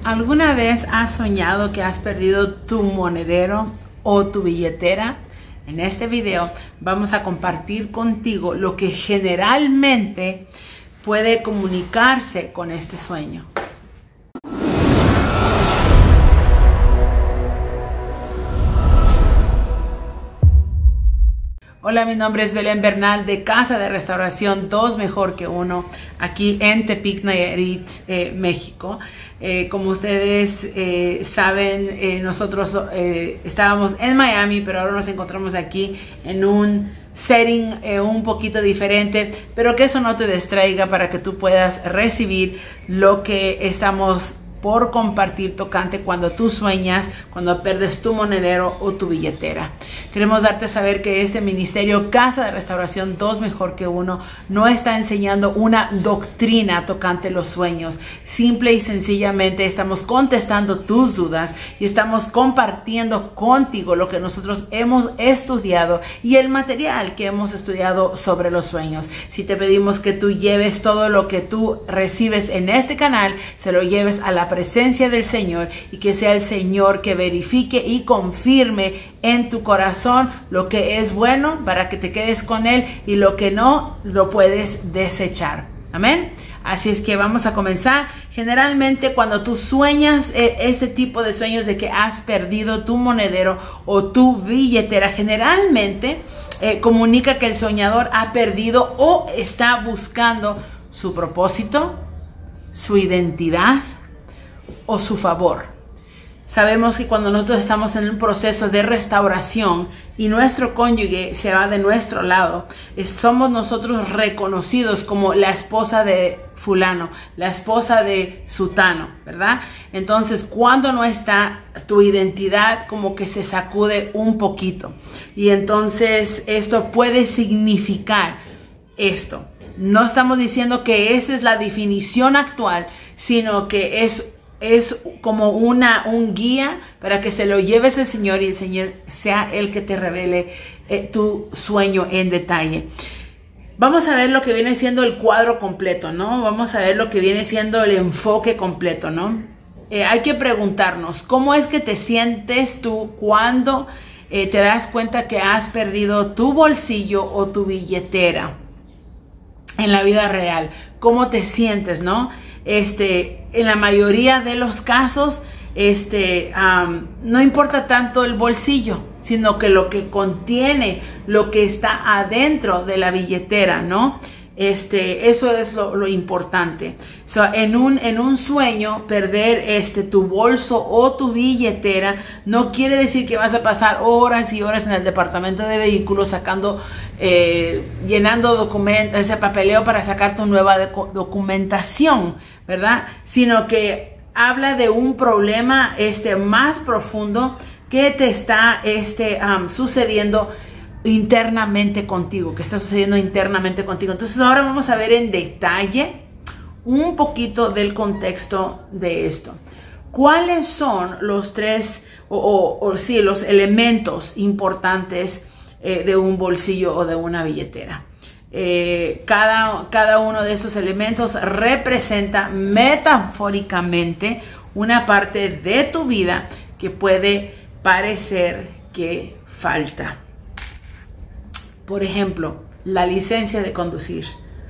¿Alguna vez has soñado que has perdido tu monedero o tu billetera? En este video vamos a compartir contigo lo que generalmente puede comunicarse con este sueño. Hola, mi nombre es Belén Bernal de Casa de Restauración 2 Mejor que Uno, aquí en Tepic, Nayarit, México. Como ustedes saben, nosotros estábamos en Miami, pero ahora nos encontramos aquí en un setting un poquito diferente, pero que eso no te distraiga para que tú puedas recibir lo que estamos por compartir tocante cuando tú sueñas, cuando pierdes tu monedero o tu billetera. Queremos darte a saber que este ministerio Casa de Restauración 2 Mejor que Uno no está enseñando una doctrina tocante los sueños. Simple y sencillamente estamos contestando tus dudas y estamos compartiendo contigo lo que nosotros hemos estudiado y el material que hemos estudiado sobre los sueños. Si te pedimos que tú lleves todo lo que tú recibes en este canal, se lo lleves a la presencia del Señor y que sea el Señor que verifique y confirme en tu corazón lo que es bueno para que te quedes con Él y lo que no lo puedes desechar. Amén. Así es que vamos a comenzar. Generalmente cuando tú sueñas este tipo de sueños de que has perdido tu monedero o tu billetera, generalmente comunica que el soñador ha perdido o está buscando su propósito, su identidad o su favor. Sabemos que cuando nosotros estamos en un proceso de restauración y nuestro cónyuge se va de nuestro lado, somos nosotros reconocidos como la esposa de fulano, la esposa de sutano, ¿verdad? Entonces, cuando no está, tu identidad como que se sacude un poquito. Y entonces esto puede significar esto. No estamos diciendo que esa es la definición actual, sino que es como un guía para que se lo lleves al Señor y el Señor sea el que te revele tu sueño en detalle. Vamos a ver lo que viene siendo el cuadro completo, ¿no? Vamos a ver lo que viene siendo el enfoque completo, ¿no? Hay que preguntarnos, ¿cómo es que te sientes tú cuando te das cuenta que has perdido tu bolsillo o tu billetera en la vida real? ¿Cómo te sientes, no? En la mayoría de los casos, no importa tanto el bolsillo, sino que lo que contiene, lo que está adentro de la billetera, ¿no? Eso es lo importante. En un sueño, perder tu bolso o tu billetera no quiere decir que vas a pasar horas y horas en el departamento de vehículos sacando, llenando documentos, ese papeleo para sacar tu nueva documentación, ¿verdad? Sino que habla de un problema más profundo que te está sucediendo internamente contigo, que está sucediendo internamente contigo. Entonces ahora vamos a ver en detalle un poquito del contexto de esto. ¿Cuáles son los tres los elementos importantes de un bolsillo o de una billetera? Cada uno de esos elementos representa metafóricamente una parte de tu vida que puede parecer que falta. Por ejemplo, la licencia de conducir,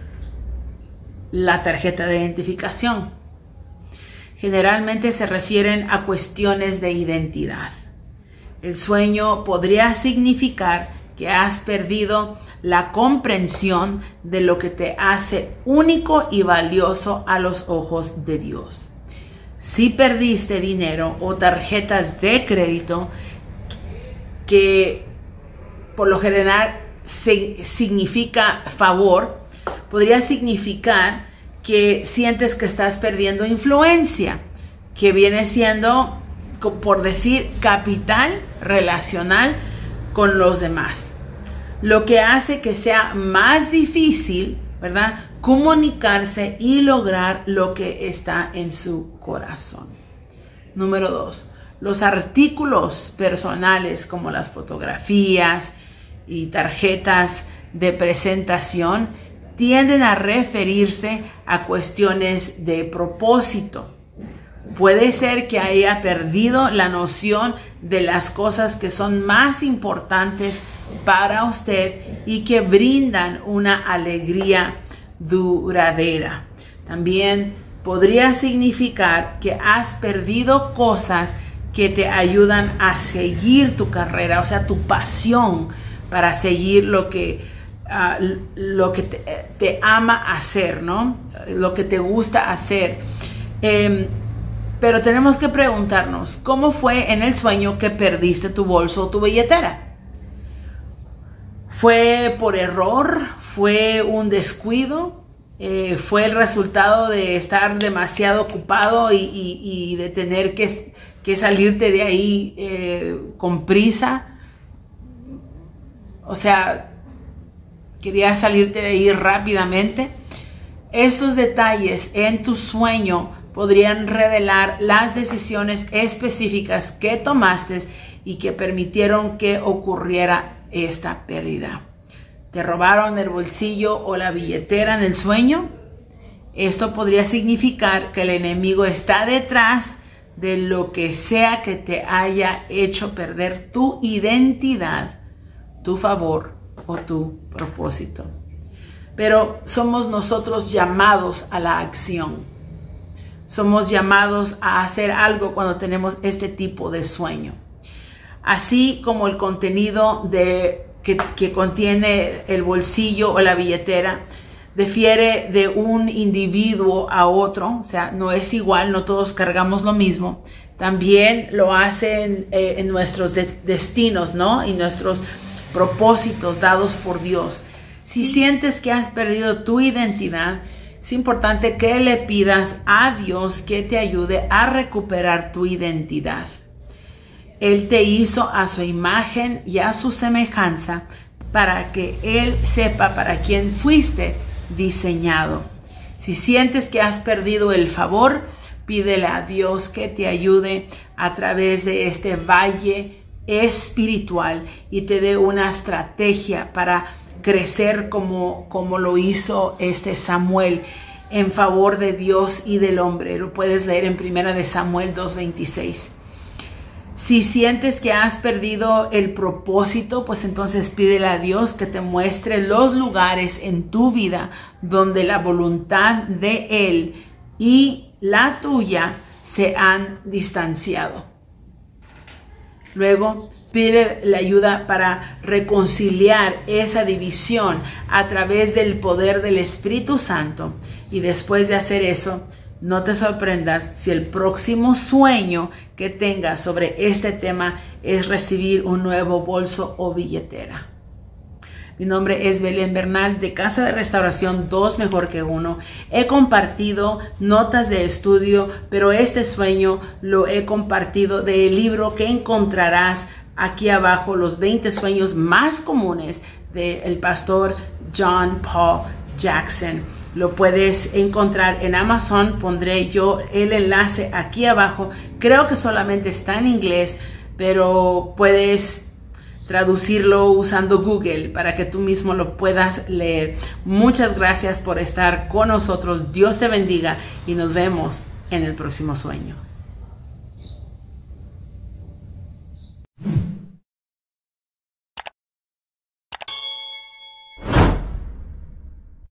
la tarjeta de identificación. Generalmente se refieren a cuestiones de identidad. El sueño podría significar que has perdido la comprensión de lo que te hace único y valioso a los ojos de Dios. Si perdiste dinero o tarjetas de crédito, que por lo general significa favor, podría significar que sientes que estás perdiendo influencia, que viene siendo, por decir, capital relacional con los demás, lo que hace que sea más difícil, ¿verdad?, comunicarse y lograr lo que está en su corazón. Número 2, los artículos personales como las fotografías y tarjetas de presentación tienden a referirse a cuestiones de propósito. Puede ser que haya perdido la noción de las cosas que son más importantes para usted y que brindan una alegría duradera. También podría significar que has perdido cosas que te ayudan a seguir tu carrera, o sea, tu pasión para seguir lo que te ama hacer, ¿no? Lo que te gusta hacer. Pero tenemos que preguntarnos, ¿cómo fue en el sueño que perdiste tu bolso o tu billetera? ¿Fue por error? ¿Fue un descuido? ¿Fue el resultado de estar demasiado ocupado y de tener que salirte de ahí con prisa? O sea, querías salirte de ahí rápidamente. Estos detalles en tu sueño podrían revelar las decisiones específicas que tomaste y que permitieron que ocurriera esta pérdida. ¿Te robaron el bolsillo o la billetera en el sueño? Esto podría significar que el enemigo está detrás de lo que sea que te haya hecho perder tu identidad, tu favor o tu propósito. Pero somos nosotros llamados a la acción. Somos llamados a hacer algo cuando tenemos este tipo de sueño. Así como el contenido que contiene el bolsillo o la billetera difiere de un individuo a otro, o sea, no es igual, no todos cargamos lo mismo. También lo hacen en nuestros destinos, ¿no? Y nuestros propósitos dados por Dios. Si sientes que has perdido tu identidad, es importante que le pidas a Dios que te ayude a recuperar tu identidad. Él te hizo a su imagen y a su semejanza para que Él sepa para quién fuiste diseñado. Si sientes que has perdido el favor, pídele a Dios que te ayude a través de este valle espiritual y te dé una estrategia para crecer como lo hizo Samuel en favor de Dios y del hombre. Lo puedes leer en 1 Samuel 2:26. Si sientes que has perdido el propósito, pues entonces pídele a Dios que te muestre los lugares en tu vida donde la voluntad de Él y la tuya se han distanciado. Luego, pide la ayuda para reconciliar esa división a través del poder del Espíritu Santo. Y después de hacer eso, no te sorprendas si el próximo sueño que tengas sobre este tema es recibir un nuevo bolso o billetera. Mi nombre es Belén Bernal de Casa de Restauración 2 Mejor que Uno. He compartido notas de estudio, pero este sueño lo he compartido del libro que encontrarás aquí abajo, los 20 sueños más comunes del pastor John Paul Jackson. Lo puedes encontrar en Amazon, pondré yo el enlace aquí abajo. Creo que solamente está en inglés, pero puedes traducirlo usando Google para que tú mismo lo puedas leer. Muchas gracias por estar con nosotros. Dios te bendiga y nos vemos en el próximo sueño.